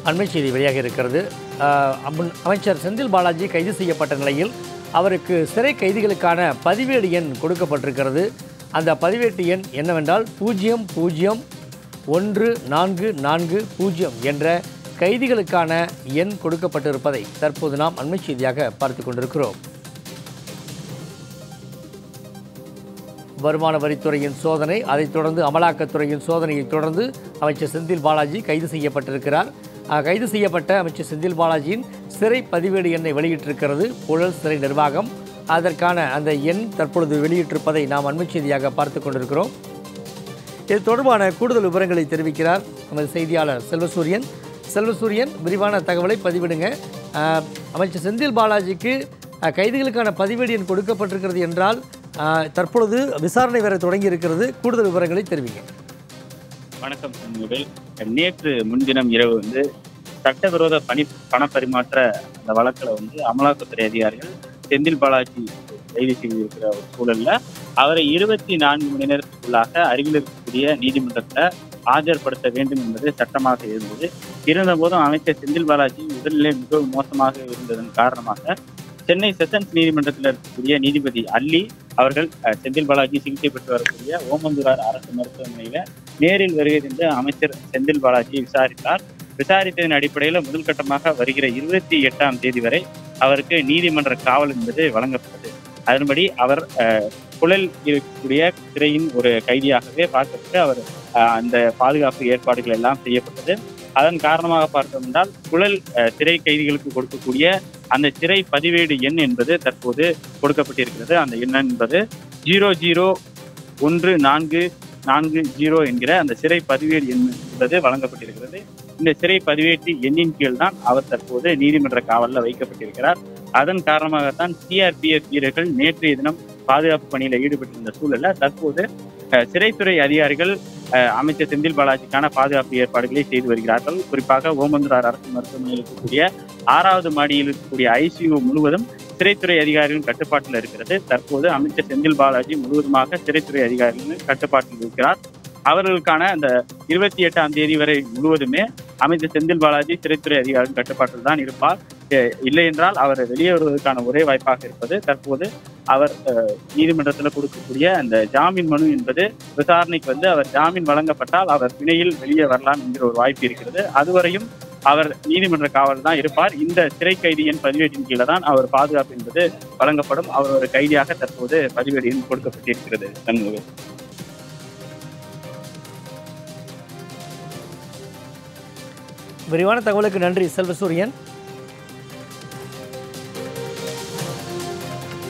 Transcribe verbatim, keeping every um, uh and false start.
அண்மை செய்தி வெளியாக இருக்கிறது. அமைச்சர் செந்தில் பாலாஜி கைது செய்யப்பட்ட நிலையில் அவருக்கு சிறை கைதிகளுக்கான பதிவேடு எண் கொடுக்கப்பட்டிருக்கிறது. அந்த பதிவேட்டு எண் என்னவென்றால் பூஜ்ஜியம் பூஜ்ஜியம் ஒன்று நான்கு நான்கு பூஜ்ஜியம் என்ற கைதிகளுக்கான எண் கொடுக்கப்பட்டிருப்பதை தற்போது நாம் அண்மை செய்தியாக பார்த்து கொண்டிருக்கிறோம். வருமான வரித்துறையின் சோதனை, அதைத் தொடர்ந்து அமலாக்கத்துறையின் சோதனையை தொடர்ந்து அமைச்சர் செந்தில் பாலாஜி கைது செய்யப்பட்டிருக்கிறார். கைது செய்யப்பட்ட அமைச்சர் செந்தில் பாலாஜியின் சிறை பதிவேடு எண்ணை வெளியிட்டிருக்கிறது புழல் சிறை நிர்வாகம். அதற்கான அந்த எண் தற்பொழுது வெளியிட்டிருப்பதை நாம் அண்மை செய்தியாக பார்த்து கொண்டிருக்கிறோம். இது தொடர்பான கூடுதல் விவரங்களை தெரிவிக்கிறார் நமது செய்தியாளர் செல்வசூரியன். செல்வசூரியன், விரிவான தகவலை பதிவிடுங்க. அமைச்சர் செந்தில் பாலாஜிக்கு கைதிகளுக்கான பதிவேடு எண் கொடுக்கப்பட்டிருக்கிறது என்றால் தற்பொழுது விசாரணை வேற தொடங்கி இருக்கிறது. கூடுதல் விவரங்களை தெரிவிங்க. வணக்கம் சண்முகவேல். நேற்று முன்தினம் இரவு வந்து சட்டவிரோத பணி பண பரிமாற்ற அந்த வழக்கில் வந்து அமலாக்கத்துறை அதிகாரிகள் செந்தில் பாலாஜி கைது செய்திருக்கிற ஒரு சூழல்ல அவரை இருபத்தி நான்கு மணி நேரத்துக்குள்ளாக அருகில் இருக்கக்கூடிய நீதிமன்றத்தை ஆஜர்படுத்த வேண்டும் என்பது சட்டமாக இருந்தது. இருந்த போதும் அமைச்சர் செந்தில் பாலாஜி உடல்நிலை மிகவும் மோசமாக இருந்ததன் காரணமாக சென்னை செஷன்ஸ் நீதிமன்றத்தில் இருக்கக்கூடிய நீதிபதி அல்லி அவர்கள் செந்தில் பாலாஜி சிகிச்சை பெற்று வரக்கூடிய ஓமந்தூரார் அரசு மருத்துவமனையில நேரில் வருகை தந்து அமைச்சர் செந்தில் பாலாஜியை விசாரித்தார். விசாரித்ததன் அடிப்படையில் முதல் கட்டமாக வருகிற இருபத்தி எட்டாம் தேதி வரை அவருக்கு நீதிமன்ற காவல் என்பது வழங்கப்பட்டது. அதன்படி அவர் புழல் இருக்கக்கூடிய சிறையின் ஒரு கைதியாகவே பார்க்கப்பட்டு அவர் அந்த பாதுகாப்பு ஏற்பாடுகள் எல்லாம் செய்யப்பட்டது. அதன் காரணமாக பார்த்தோம் என்றால் புழல் சிறை கைதிகளுக்கு கொடுக்கக்கூடிய அந்த சிறை பதிவேடு எண் என்பது தற்போது கொடுக்கப்பட்டிருக்கிறது. அந்த எண் என்பது ஜீரோ ஜீரோ ஒன்று நான்கு நான்கு ஜீரோ என்கிற அந்த சிறை பதிவேடு எண் என்பது வழங்கப்பட்டிருக்கிறது. இந்த சிறை பதிவேட்டு எண்ணின் கீழ் தான் அவர் தற்போது நீதிமன்ற காவலில் வைக்கப்பட்டிருக்கிறார். அதன் காரணமாகத்தான் சிஆர்பிஎஃப் வீரர்கள் நேற்றைய தினம் பாதுகாப்பு பணியில் ஈடுபட்டிருந்த சூழல்ல தற்போது சிறைத்துறை அதிகாரிகள் அமைச்சர் செந்தில் பாலாஜிக்கான பாதுகாப்பு ஏற்பாடுகளை செய்து வருகிறார்கள். குறிப்பாக ஓமந்தூரார் அரசு மருத்துவமனையில் இருக்கக்கூடிய ஆறாவது மாடியில் இருக்கக்கூடிய ஐசியூ முழுவதும் சிறைத்துறை அதிகாரிகளின் கட்டுப்பாட்டில் இருக்கிறது. தற்போது அமைச்சர் செந்தில் பாலாஜி முழுவதுமாக சிறைத்துறை அதிகாரிகளின் கட்டுப்பாட்டில் இருக்கிறார். அவர்களுக்கான அந்த இருபத்தி எட்டாம் தேதி வரை முழுவதுமே அமைச்சர் செந்தில் பாலாஜி சிறைத்துறை அதிகாரிகளின் கட்டுப்பாட்டில் தான் இருப்பார். இல்லை என்றால் அவர் வெளியே வருவதற்கான ஒரே வாய்ப்பாக இருப்பது தற்போது அவர் நீதிமன்றத்தில் கொடுக்கக்கூடிய அந்த ஜாமீன் மனு என்பது விசாரணைக்கு வந்து அவர் ஜாமீன் வழங்கப்பட்டால் அவர் பிணையில் வெளியே வரலாம் என்கிற ஒரு வாய்ப்பு இருக்கிறது. அதுவரையும் அவர் நீதிமன்ற காவல் தான் இருப்பார். இந்த சிறை கைதியின் பதிவேட்டின் கீழே தான் அவர் பாதுகாப்பு என்பது வழங்கப்படும். அவர் ஒரு கைதியாக தற்போது பதிவேடு எண் கொடுக்கப்பட்டிருக்கிறது. சண்முகம், விரிவான தகவலுக்கு நன்றி செல்வசூரியன்.